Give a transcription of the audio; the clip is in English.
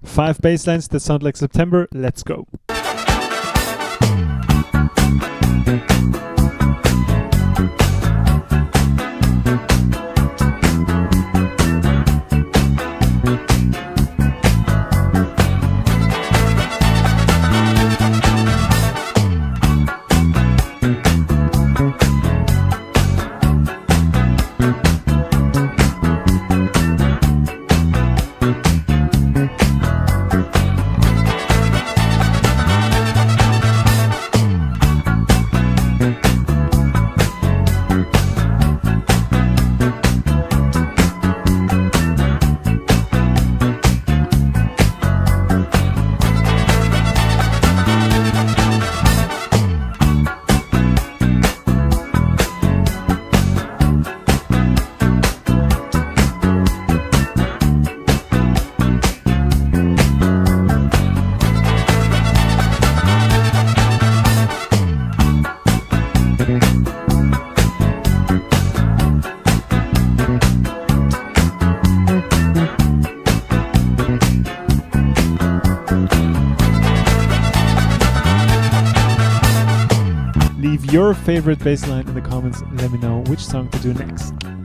5 bass lines that sound like September. Let's go. Leave your favorite bass line in the comments and let me know which song to do next.